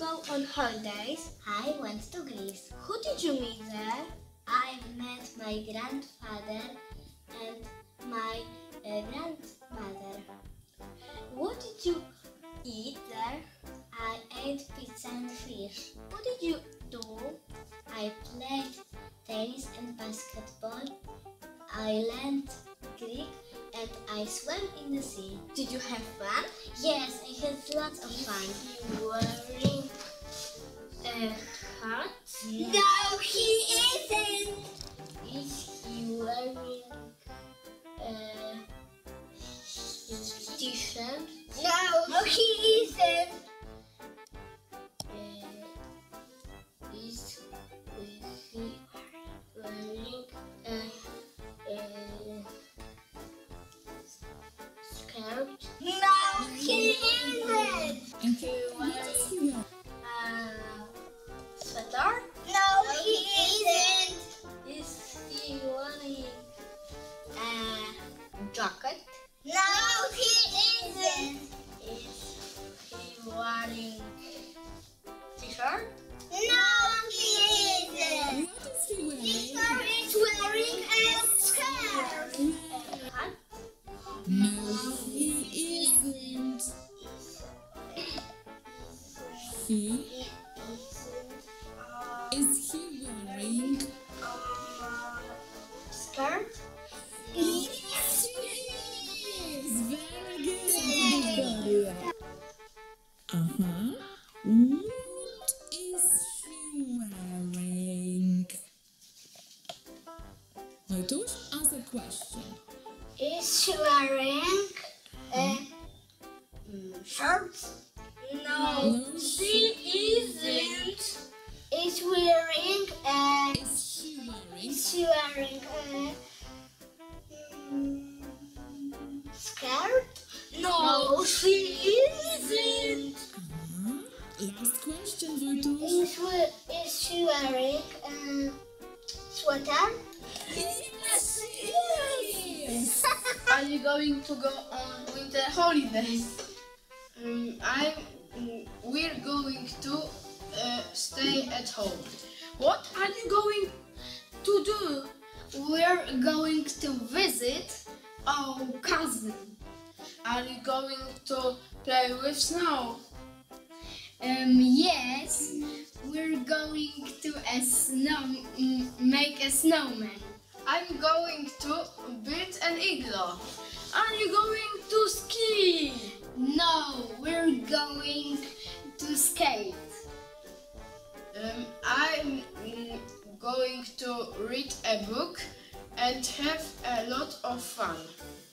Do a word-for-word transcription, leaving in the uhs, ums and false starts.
go on holidays? I went to Greece. Who did you meet there? I met my grandfather and my uh, grandmother. What did you eat there? I ate pizza and fish. What did you do? I played tennis and basketball. I learned Greek and I swam in the sea. Did you have fun? Yes, I had lots of fun. You wearing a hat? No, he isn't! Is he wearing a t-shirt? No, he isn't! Uh, is, is he wearing a, a skirt? No, he isn't! Is he wearing a sweater? No, he isn't! Is he wearing a jacket? No, he isn't! Is he wearing t-shirt? No, he isn't! What is he wearing? He's wearing a skirt! A hat? No, he isn't. He is he wearing? Skirt? Yes, he is. Very good. Uh huh. What is he wearing? Wojtuś, ask a question. Is she wearing a mm, shirt? No, No, she isn't. Is wearing a. Is she wearing? Is she wearing a mm, skirt? No, she isn't. Uh-huh. Last question, Wojtuś. Is, we- is she wearing a sweater? Yes, she is. Are you going to go on winter holidays? Um, I'm. mm, We're going to uh, stay at home. What are you going to do? We're going to visit our cousin. Are you going to play with snow? Um, yes, we're going to a snow, m- make a snowman. I'm going to build an igloo. Are you going to ski? No, we're going to skate. Um, I'm mm, going to read a book and have a lot of fun.